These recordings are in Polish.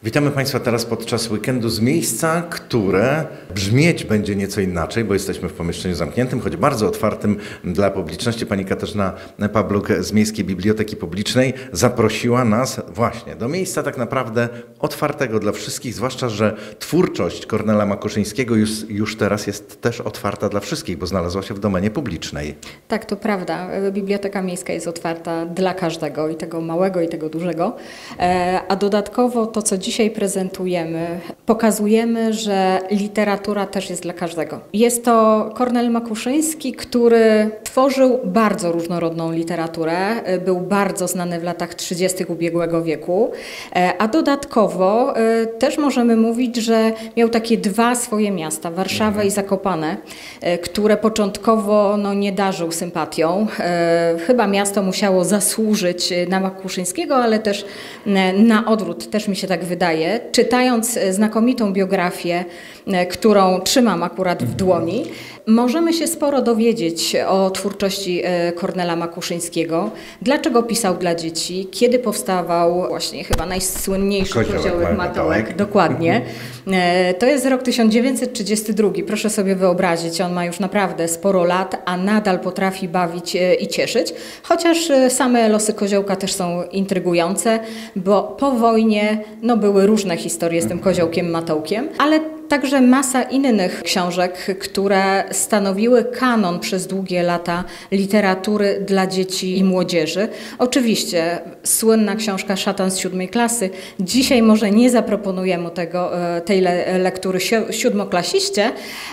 Witamy Państwa teraz podczas weekendu z miejsca, które brzmieć będzie nieco inaczej, bo jesteśmy w pomieszczeniu zamkniętym, choć bardzo otwartym dla publiczności. Pani Katarzyna Pabluk z Miejskiej Biblioteki Publicznej zaprosiła nas właśnie do miejsca tak naprawdę otwartego dla wszystkich, zwłaszcza, że twórczość Kornela Makuszyńskiego już teraz jest też otwarta dla wszystkich, bo znalazła się w domenie publicznej. Tak, to prawda. Biblioteka Miejska jest otwarta dla każdego, i tego małego, i tego dużego. A dodatkowo to, co dzisiaj prezentujemy, pokazujemy, że literatura też jest dla każdego. Jest to Kornel Makuszyński, który tworzył bardzo różnorodną literaturę, był bardzo znany w latach 30. ubiegłego wieku, a dodatkowo też możemy mówić, że miał takie dwa swoje miasta, Warszawę i Zakopane, które początkowo nie darzył sympatią. Chyba miasto musiało zasłużyć na Makuszyńskiego, ale też na odwrót, też mi się tak wydaje. Czytając znakomitą biografię, którą trzymam akurat w dłoni, możemy się sporo dowiedzieć o twórczości Kornela Makuszyńskiego, dlaczego pisał dla dzieci, kiedy powstawał właśnie chyba najsłynniejszy Koziołek Matołek. Dokładnie. To jest rok 1932. Proszę sobie wyobrazić, on ma już naprawdę sporo lat, a nadal potrafi bawić i cieszyć, chociaż same losy Koziołka też są intrygujące, bo po wojnie były różne historie z tym Koziołkiem Matołkiem, ale także masa innych książek, które stanowiły kanon przez długie lata literatury dla dzieci i młodzieży. Oczywiście słynna książka Szatan z 7. klasy. Dzisiaj może nie zaproponujemy tej lektury siódmoklasiście,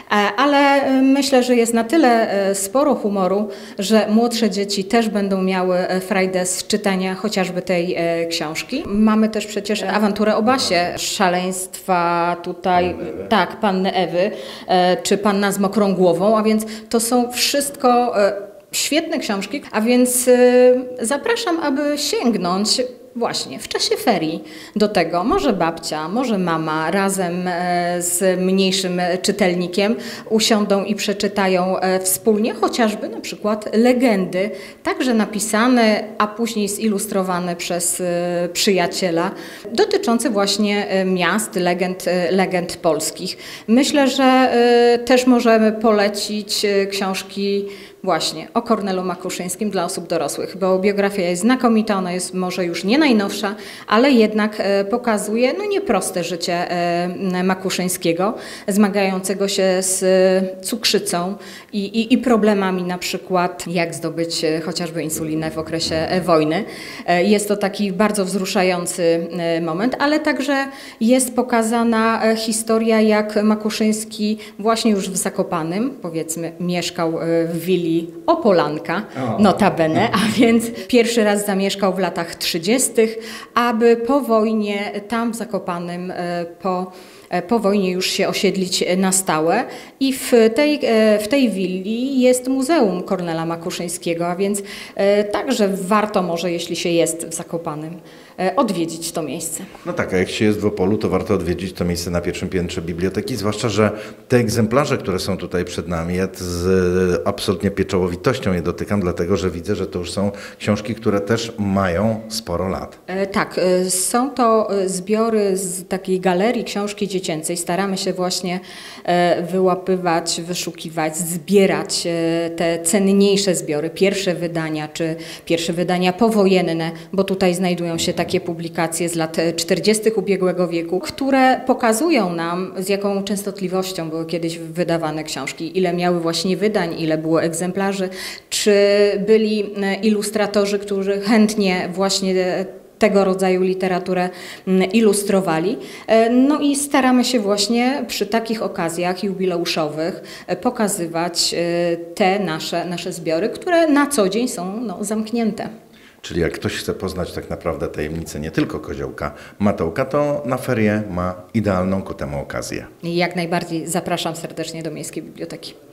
ale myślę, że jest na tyle sporo humoru, że młodsze dzieci też będą miały frajdę z czytania chociażby tej książki. Mamy też przecież awanturę o Basie, szaleństwa tutaj, tak, Panny Ewy, czy Panna z mokrą głową, a więc to są wszystko świetne książki, a więc zapraszam, aby sięgnąć właśnie w czasie ferii do tego. Może babcia, może mama razem z mniejszym czytelnikiem usiądą i przeczytają wspólnie chociażby na przykład legendy, także napisane, a później zilustrowane przez przyjaciela, dotyczące właśnie miast, legend polskich. Myślę, że też możemy polecić książki właśnie o Kornelu Makuszyńskim dla osób dorosłych, bo biografia jest znakomita, ona jest może już nie najnowsza, ale jednak pokazuje nieproste życie Makuszyńskiego, zmagającego się z cukrzycą i problemami, na przykład jak zdobyć chociażby insulinę w okresie wojny. Jest to taki bardzo wzruszający moment, ale także jest pokazana historia, jak Makuszyński właśnie już w Zakopanem, powiedzmy, mieszkał w willi Opolanka, notabene, a więc pierwszy raz zamieszkał w latach 30., aby po wojnie tam w Zakopanem po wojnie już się osiedlić na stałe i w tej willi jest Muzeum Kornela Makuszyńskiego, a więc także warto może, jeśli się jest w Zakopanem, odwiedzić to miejsce. No tak, a jak się jest w Opolu, to warto odwiedzić to miejsce na pierwszym piętrze biblioteki, zwłaszcza, że te egzemplarze, które są tutaj przed nami, ja z absolutnie pieczołowitością je dotykam, dlatego że widzę, że to już są książki, które też mają sporo lat. Tak, są to zbiory z takiej galerii książki dziecięcej. Staramy się właśnie wyłapywać, wyszukiwać, zbierać te cenniejsze zbiory, pierwsze wydania, czy pierwsze wydania powojenne, bo tutaj znajdują się takie publikacje z lat 40. ubiegłego wieku, które pokazują nam, z jaką częstotliwością były kiedyś wydawane książki, ile miały właśnie wydań, ile było egzemplarzy, czy byli ilustratorzy, którzy chętnie właśnie tego rodzaju literaturę ilustrowali. I staramy się właśnie przy takich okazjach jubileuszowych pokazywać te nasze zbiory, które na co dzień są zamknięte. Czyli jak ktoś chce poznać tak naprawdę tajemnicę nie tylko Koziołka Matołka, to na ferie ma idealną ku temu okazję. Jak najbardziej zapraszam serdecznie do Miejskiej Biblioteki.